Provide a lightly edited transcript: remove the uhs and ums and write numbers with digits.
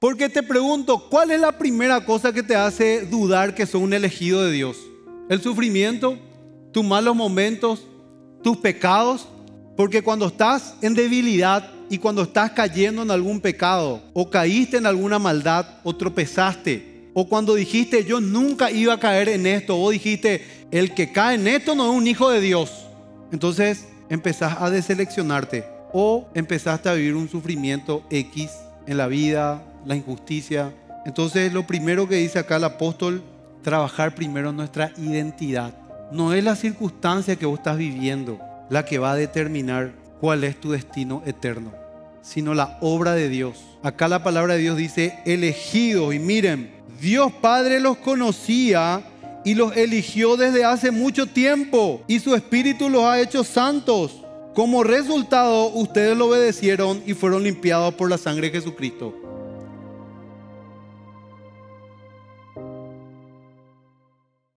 Porque te pregunto, ¿cuál es la primera cosa que te hace dudar que sos un elegido de Dios? ¿El sufrimiento? ¿Tus malos momentos? ¿Tus pecados? Porque cuando estás en debilidad y cuando estás cayendo en algún pecado, o caíste en alguna maldad, o tropezaste, o cuando dijiste yo nunca iba a caer en esto, o dijiste el que cae en esto no es un hijo de Dios, entonces empezás a deseleccionarte o empezaste a vivir un sufrimiento X en la vida, la injusticia. Entonces lo primero que dice acá el apóstol, trabajar primero en nuestra identidad. No es la circunstancia que vos estás viviendo la que va a determinar cuál es tu destino eterno, sino la obra de Dios. Acá la palabra de Dios dice elegidos, y miren, Dios Padre los conocía y los eligió desde hace mucho tiempo y su Espíritu los ha hecho santos. Como resultado, ustedes lo obedecieron y fueron limpiados por la sangre de Jesucristo.